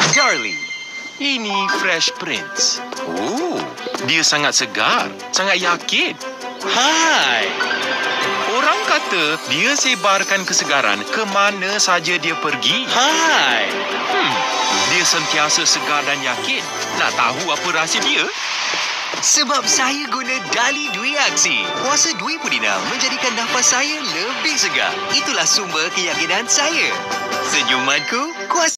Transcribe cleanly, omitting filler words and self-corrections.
Darlie, ini Fresh Prince. Oh, dia sangat segar, sangat yakin. Hai. Orang kata dia sebarkan kesegaran ke mana saja dia pergi. Hai. Dia sentiasa segar dan yakin. Nak tahu apa rahsia dia? Sebab saya guna Darlie Dwi Aksi. Kuasa Dwi Pudina menjadikan nafas saya lebih segar. Itulah sumber keyakinan saya. Senyumanku, kuasa